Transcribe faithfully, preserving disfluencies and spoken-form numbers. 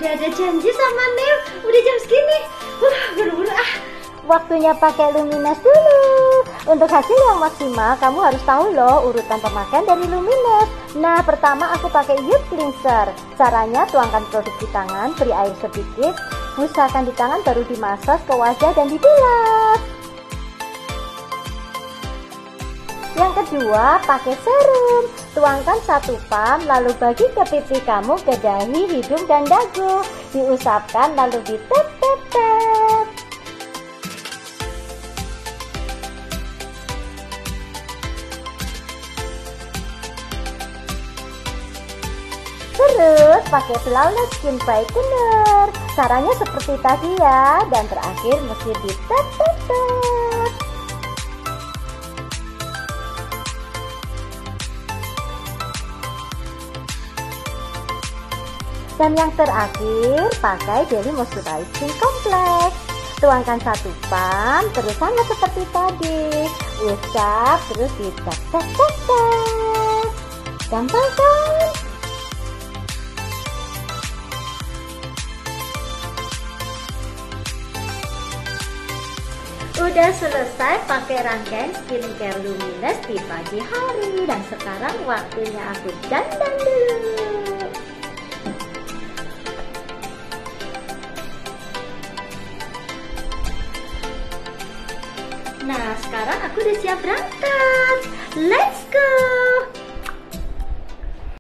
udah ada janji sama Neil. Udah jam segini. Uh, buru-buru ah. Waktunya pakai Luminous dulu. Untuk hasil yang maksimal, kamu harus tahu loh urutan pemakaian dari Luminous. Nah, pertama aku pakai Youth Cleanser. Caranya tuangkan produk di tangan, beri air sedikit, busakan di tangan baru dimasas ke wajah dan dibilas. Yang kedua, pakai serum. Tuangkan satu pump, lalu bagi ke pipi kamu, ke dahi, hidung, dan dagu. Diusapkan lalu ditep-tep-tep. Terus pakai Flawless Skin Brightener. Caranya seperti tadi ya. Dan terakhir mesti ditep-tep-tep. Dan yang terakhir, pakai Daily Moisturizing Complex. Tuangkan satu pump, terus sama seperti tadi. Usap, terus ditep-tep-tep. Gampang kan? Udah selesai pakai rangkaian skincare Luminous di pagi hari. Dan sekarang waktunya aku dandan dulu. Nah, sekarang aku udah siap berangkat. Let's go!